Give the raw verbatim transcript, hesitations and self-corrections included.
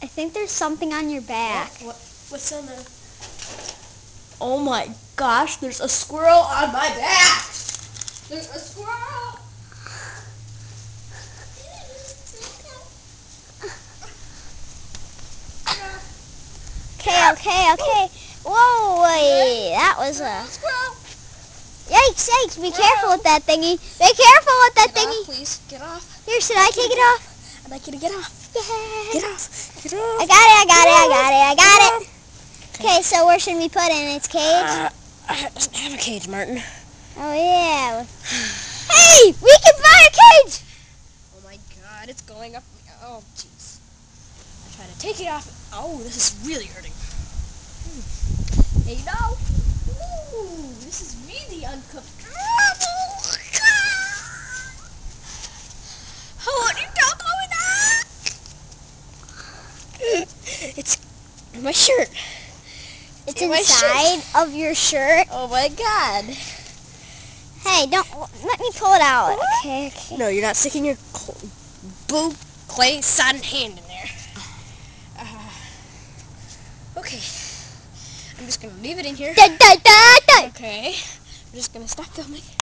I think there's something on your back. What? What's on the... Oh my gosh, there's a squirrel on my back! There's a squirrel! Okay, okay, okay. Whoa, wait, that was a... Squirrel! Yikes, yikes, be careful with that thingy. Be careful with that Get thingy. off, please. Get off. Here, should I take it off? I'd like you to get off. Yeah. Get off. Get off. I got it, I got it, I got it, I got it. Okay, so where should we put it in its cage? Uh, it doesn't have a cage, Martin. Oh, yeah. Hey, we can buy a cage! Oh my god, it's going up. Oh, jeez. I try to take it off. Oh, this is really hurting. Hmm. Hey, no. Ooh, this is really uncomfortable. How are you talking that? It's in my shirt. It's in inside my of your shirt. Oh my god. Hey, don't, let me pull it out. Okay, okay. No, you're not sticking your cl- boo clay sodden hand in there. Uh, okay. I'm just going to leave it in here. Da, da, da, da. Okay. I'm just going to stop filming.